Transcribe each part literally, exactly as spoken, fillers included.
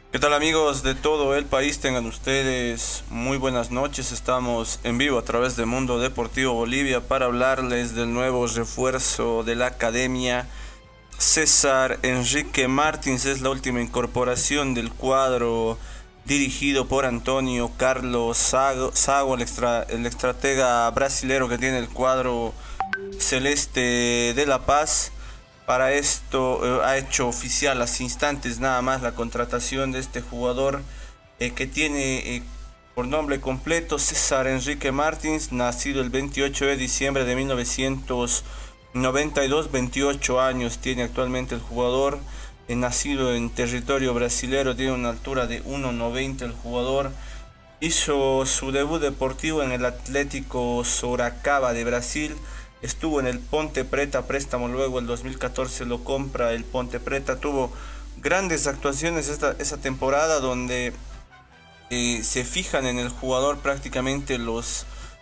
¿Qué tal amigos de todo el país? Tengan ustedes muy buenas noches. Estamos en vivo a través de Mundo Deportivo Bolivia para hablarles del nuevo refuerzo de la academia. César Enrique Martins es la última incorporación del cuadro dirigido por Antonio Carlos Sago, Sago el, extra, el estratega brasilero que tiene el cuadro celeste de La Paz. Para esto eh, ha hecho oficial hace instantes nada más la contratación de este jugador eh, que tiene eh, por nombre completo César Enrique Martins, nacido el veintiocho de diciembre de mil novecientos noventa y dos, veintiocho años tiene actualmente el jugador, eh, nacido en territorio brasilero, tiene una altura de uno noventa el jugador. Hizo su debut deportivo en el Atlético Sorocaba de Brasil. Estuvo en el Ponte Preta préstamo, luego el dos mil catorce lo compra el Ponte Preta. Tuvo grandes actuaciones esta, esa temporada donde eh, se fijan en el jugador prácticamente los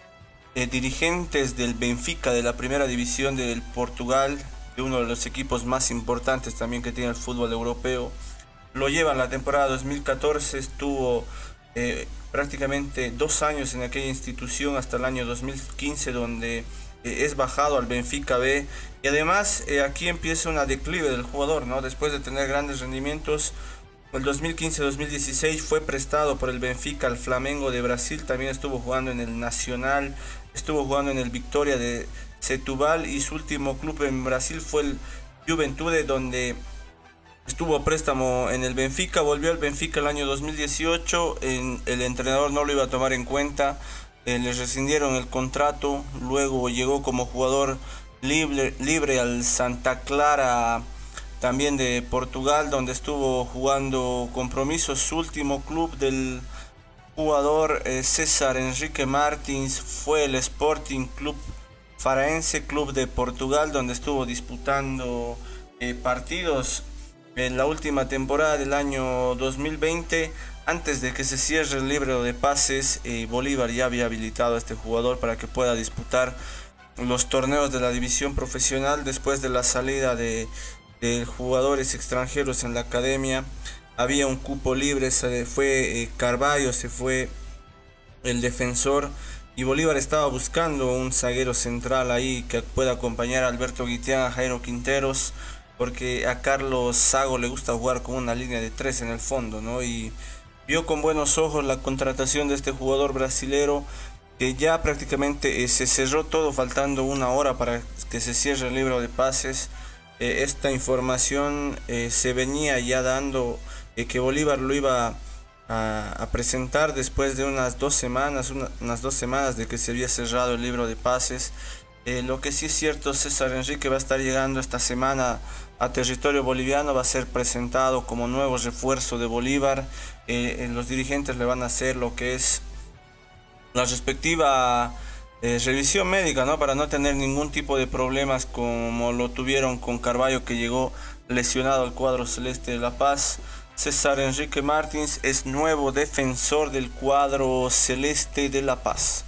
eh, dirigentes del Benfica de la primera división del Portugal, de uno de los equipos más importantes también que tiene el fútbol europeo. Lo llevan la temporada dos mil catorce, estuvo eh, prácticamente dos años en aquella institución hasta el año dos mil quince donde es bajado al Benfica B, y además eh, aquí empieza una declive del jugador, ¿no? Después de tener grandes rendimientos, el dos mil quince dos mil dieciséis fue prestado por el Benfica al Flamengo de Brasil, también estuvo jugando en el Nacional, estuvo jugando en el Vitória de Setúbal, y su último club en Brasil fue el Juventude, donde estuvo préstamo en el Benfica. Volvió al Benfica el año dos mil dieciocho, en, el entrenador no lo iba a tomar en cuenta. Eh, le rescindieron el contrato, luego llegó como jugador libre, libre al Santa Clara, también de Portugal, donde estuvo jugando compromisos. Su último club del jugador eh, César Enrique Martins fue el Sporting Club Farense, club de Portugal, donde estuvo disputando eh, partidos en la última temporada del año dos mil veinte. Antes de que se cierre el libro de pases, eh, Bolívar ya había habilitado a este jugador para que pueda disputar los torneos de la división profesional. Después de la salida de, de jugadores extranjeros en la academia, había un cupo libre, se fue eh, Carvalho, se fue el defensor, y Bolívar estaba buscando un zaguero central ahí que pueda acompañar a Alberto Guitián, a Jairo Quinteros, porque a Carlos Sago le gusta jugar con una línea de tres en el fondo, ¿no? Y vio con buenos ojos la contratación de este jugador brasilero, que ya prácticamente eh, se cerró todo, faltando una hora para que se cierre el libro de pases. Eh, esta información eh, se venía ya dando, eh, que Bolívar lo iba a, a presentar después de unas dos semanas, una, unas dos semanas de que se había cerrado el libro de pases. Eh, lo que sí es cierto, César Enrique va a estar llegando esta semana a territorio boliviano, va a ser presentado como nuevo refuerzo de Bolívar. Eh, eh, los dirigentes le van a hacer lo que es la respectiva eh, revisión médica, ¿no? Para no tener ningún tipo de problemas como lo tuvieron con Carvalho, que llegó lesionado al cuadro celeste de La Paz. César Enrique Martins es nuevo defensor del cuadro celeste de La Paz.